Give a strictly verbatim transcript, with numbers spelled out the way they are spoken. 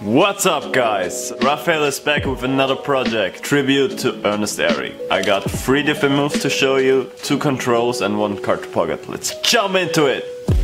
What's up guys? Raphael is back with another project, tribute to Ernest Earick. I got three different moves to show you, two controls and one card to pocket. Let's jump into it!